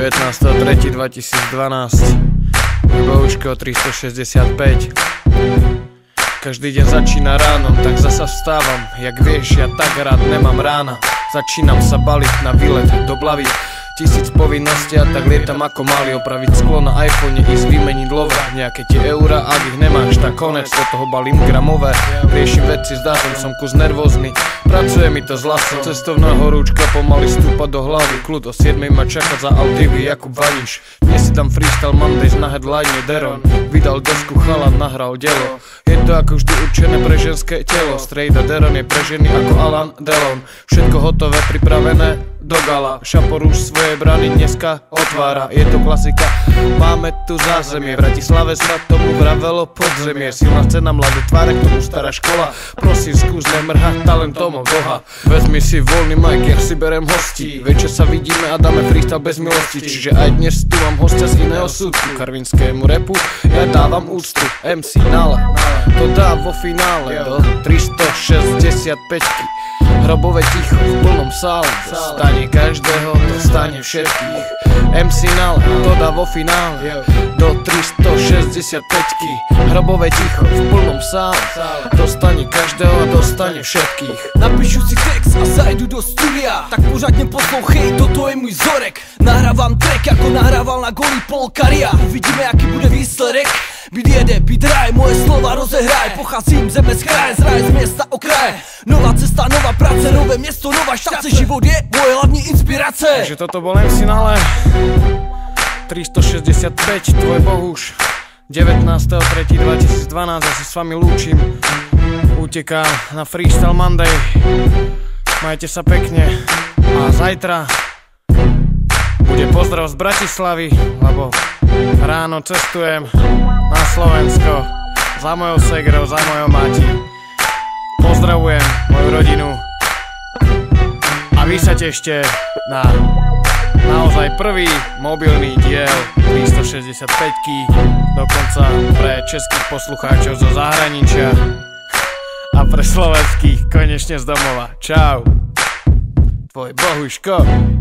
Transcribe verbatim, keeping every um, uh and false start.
devätnásteho tretieho dvetisícdvanásť. Bohuško tristošesťdesiatpäť. Každý deň začína ráno, tak zasa vstávam. Jak vieš, ja tak rád nemám rána. Začínam sa baliť na výlet do Blavy. Tisíc povinností a tak lietam ako malý. Opraviť sklo na iPhone, ísť vymeniť love. Nejaké tie eura, ak ich nemáš, tak konec. Do toho balím gramové. Riešim veci s dátom, som kus nervózny. Pracuje mi to z lasom. Cestovná horúčka pomaly stúpa do hlavy. Kľud o siedmej ma čaká za Aldivy Jakub Vaniš. Dnes si tam Freestyle Mondays na headline Deron. Vydal desku, chalan nahral dielo. Je to ako vždy určené pre ženské telo. Strejda Deron je pre ženy ako Alan Delon. Všetko hotové, pripravené do gala. Šapor už svoje brany dneska otvára. Je to klasika, máme tu zázemie. V Bratislave sa tomu vravelo podzemie. Silná scéna, mladé tváre, k tomu stará škola. Prosím, skús nemrhať talentom od Boha. Vezmi si voľný mic, ja si berem hostí. Večer sa vidíme a dáme freestyle bez milosti. Čiže aj dnes tu mám hostia z iného súdku. Karvinskému rapu ja dávam úctu. em cé Nala to dá vo finále do tristošesťdesiatpäť. Hrobové ticho v plnom sále. Stane každého, to stane všetkých. em cé Nala to dá vo finále do tristošesťdesiatpäť. Hrobové ticho v plnom sále. Dostane každého a dostane všetkých. Napíšu si text a zajdu do studia. Tak pořádne poslouchej, toto je môj vzorek. Nahrávam track, ako nahrával na Golí Polkaria. Uvidíme, aký bude výsledek. Byt jede, byt raj, moje slova rozehraj. Pocházím zeme z kraje, z raje, z města okraje. Nová cesta, nová práce, nové město, nová štace. Život je moje hlavní inspirace. Takže toto bol em cé Nala tristošesťdesiatpäť, tvoj Bohuš. devätnásteho tretieho dvetisícdvanásť. Ja sa s vami lúčim. Utekám na Freestyle Monday. Majte sa pekne. A zajtra bude pozdrav z Bratislavy, lebo ráno cestujem na Slovensko za mojou segrou, za mojou matí. Pozdravujem moju rodinu a vy sa tešte na naozaj prvý mobilný diel tristošesťdesiatpäť, dokonca pre českých poslucháčov zo zahraničia a pre slovenských konečne z domova. Čau, tvoj Bohuško.